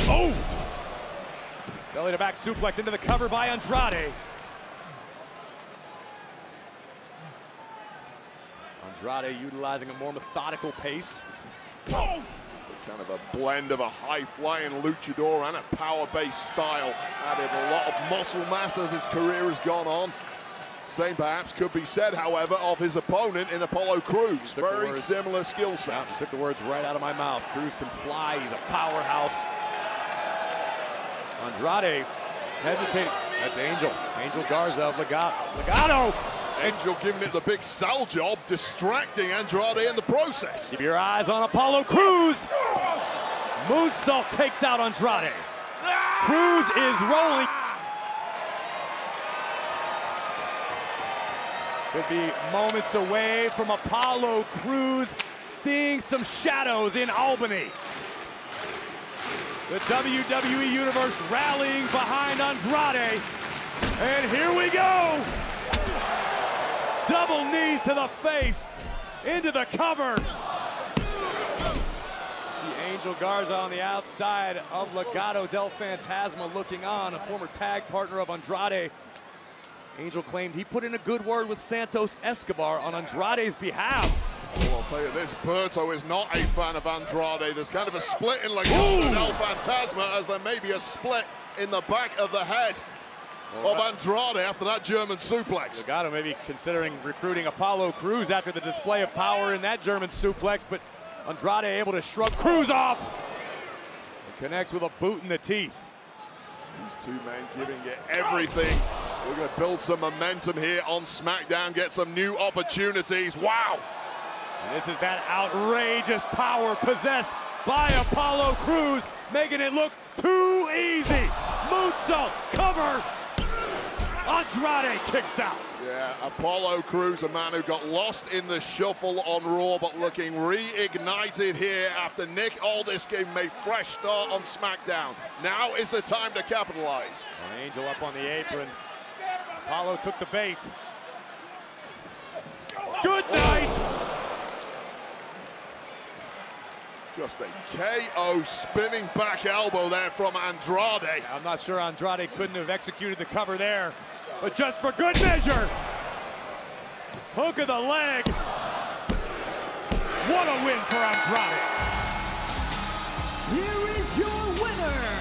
Oh! Belly to back suplex into the cover by Andrade. Andrade utilizing a more methodical pace. Oh! It's a kind of a blend of a high-flying luchador and a power-based style. Added a lot of muscle mass as his career has gone on. Same perhaps could be said, however, of his opponent in Apollo Crews. Very similar skill sets. Took the words right out of my mouth. Crews can fly. He's a powerhouse. Andrade hesitating. That's Angel. Angel Garza of Legado. Angel giving it the big sell job, distracting Andrade in the process. Keep your eyes on Apollo Crews. Moonsault takes out Andrade. Crews is rolling. Could be moments away from Apollo Crews seeing some shadows in Albany. The WWE Universe rallying behind Andrade. And here we go. Double knees to the face, into the cover. See Angel Garza on the outside of Legado del Fantasma looking on, a former tag partner of Andrade. Angel claimed he put in a good word with Santos Escobar on Andrade's behalf. Well, I'll tell you this, Berto is not a fan of Andrade. There's kind of a split in Legado del Fantasma, as there may be a split in the back of the head of Andrade after that German suplex. Legado maybe considering recruiting Apollo Crews after the display of power in that German suplex, but Andrade able to shrug Crews off. And connects with a boot in the teeth. These two men giving it everything. We're going to build some momentum here on SmackDown, get some new opportunities. Wow! And this is that outrageous power possessed by Apollo Crews, making it look too easy. Moonsault, cover. Andrade kicks out. Yeah, Apollo Crews, a man who got lost in the shuffle on Raw, but looking reignited here after Nick Aldis gave him a fresh start on SmackDown. Now is the time to capitalize. Angel up on the apron. Apollo took the bait. Good night. Just a KO spinning back elbow there from Andrade. I'm not sure Andrade couldn't have executed the cover there, but just for good measure. Hook of the leg. What a win for Andrade. Here is your winner,